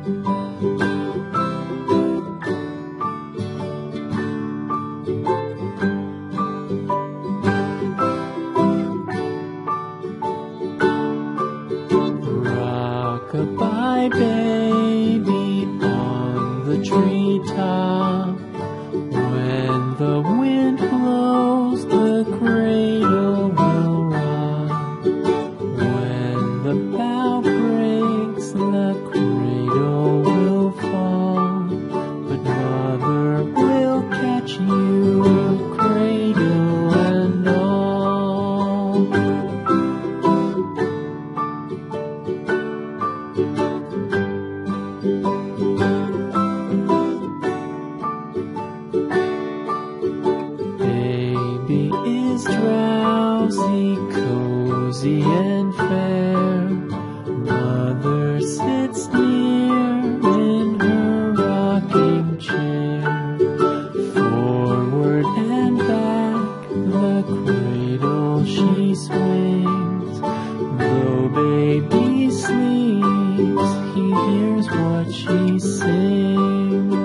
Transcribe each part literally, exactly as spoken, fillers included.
Rock-a-bye, baby, on the treetop. When the wind blows, the cradle will rock. When the bough breaks, the cradle will fall. But mother will catch you, cradle and all. Baby is drowsy, cozy and fair. Mother sits near in her rocking chair. Forward and back, the cradle she swings. Though baby sleeps, he hears what she sings.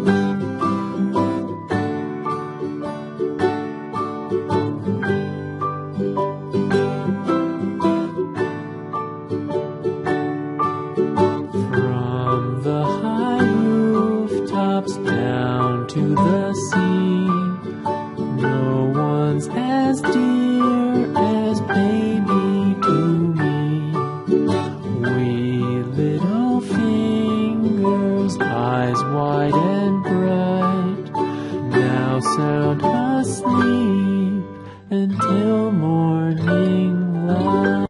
From the high rooftops down to the sea, no one's as dear as baby to me. Wee little fingers, eyes wide and bright, now sound asleep until morning light.